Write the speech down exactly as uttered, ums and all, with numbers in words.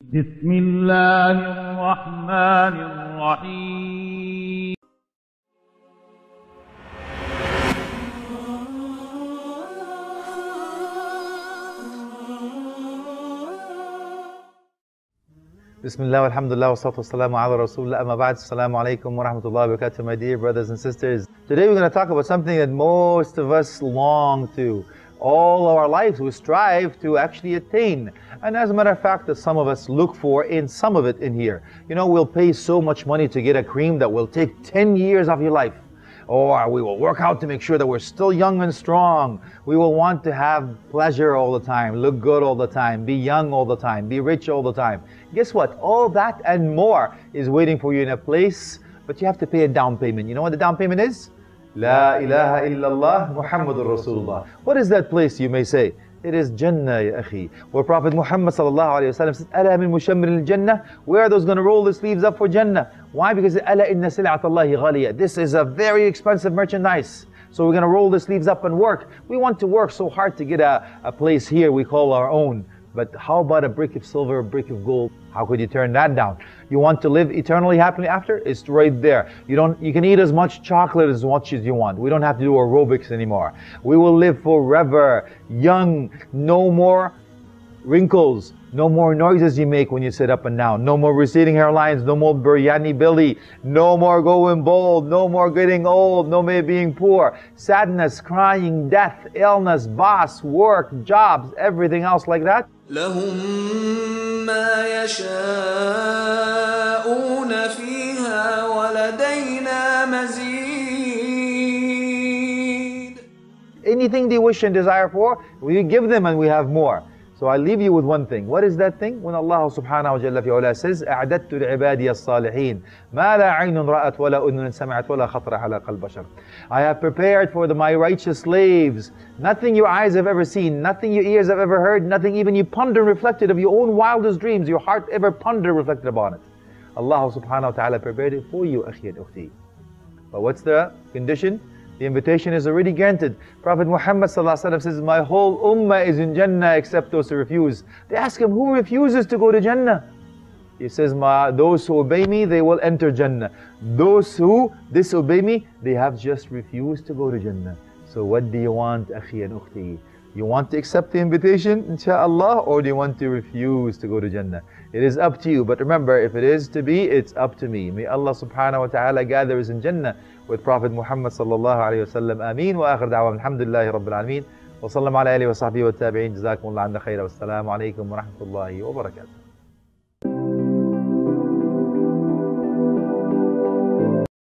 بسم الله الرحمن الرحيم. Bismillah, alhamdulillah, wa salatu wassalamu ala rasulullah, amma ba'd. Assalamu alaikum wa rahmatullahi wa barakatuh, my dear brothers and sisters. Today we're going to talk about something that most of us long to. All our lives we strive to actually attain. And as a matter of fact, that some of us look for in some of it in here. You know, we'll pay so much money to get a cream that will take ten years of your life. Or we will work out to make sure that we're still young and strong. We will want to have pleasure all the time, look good all the time, be young all the time, be rich all the time. Guess what? All that and more is waiting for you in a place, but you have to pay a down payment. You know what the down payment is? La ilaha illallah Muhammadur Rasulullah. What is that place, you may say? It is Jannah, ya akhi. Where Prophet Muhammad sallallahu alayhi wa sallam says, Ala min mushammir al-Jannah. Where are those going to roll the sleeves up for Jannah? Why? Because Ala inna sil'atallahi ghaliya. This is a very expensive merchandise. So we're going to roll the sleeves up and work. We want to work so hard to get a, a place here we call our own. But how about a brick of silver, a brick of gold? How could you turn that down? You want to live eternally happily after? It's right there. You don't. You can eat as much chocolate as much as you want. We don't have to do aerobics anymore. We will live forever, young, no more wrinkles, no more noises you make when you sit up and down, no more receding hairlines, no more biryani belly, no more going bald, no more getting old, no more being poor, sadness, crying, death, illness, boss, work, jobs, everything else like that. لهم ما يشاءون فيها ولدينا مزيد. Anything they wish and desire for, we give them and we have more. So I leave you with one thing. What is that thing? When Allah subhanahu wa jalla fi ula says, أَعْدَدْتُ لِعِبَادِيَ الصَّالِحِينَ مَا لَا عَيْنٌ رَأَتْ وَلَا أُذُنٌ سَمِعَتْ وَلَا خَطَرَ عَلَى قَلْبِ بَشَرٍ. I have prepared for the, my righteous slaves nothing your eyes have ever seen, nothing your ears have ever heard, nothing even you ponder reflected of your own wildest dreams, your heart ever ponder reflected upon it. Allah subhanahu wa ta'ala prepared it for you, akhi and ukhti. But what's the condition? The invitation is already granted. Prophet Muhammad sallallahu alaihi wasallam says, my whole ummah is in Jannah except those who refuse. They ask him, who refuses to go to Jannah? He says, my, those who obey me, they will enter Jannah. Those who disobey me, they have just refused to go to Jannah. So what do you want, akhi and ukhti? You want to accept the invitation, insha'Allah, or do you want to refuse to go to Jannah? It is up to you. But remember, if it is to be, it's up to me. May Allah subhanahu wa ta'ala gather us in Jannah with Prophet Muhammad sallallahu alayhi wa sallam. Ameen wa akhir da'wa. Alhamdulillahi rabbil alameen. Wa sallam ala alihi wa sahbihi wa tabi'in. Jazakumullah anna khayra. Wassalamu alaikum wa rahmatullahi wa barakatuh.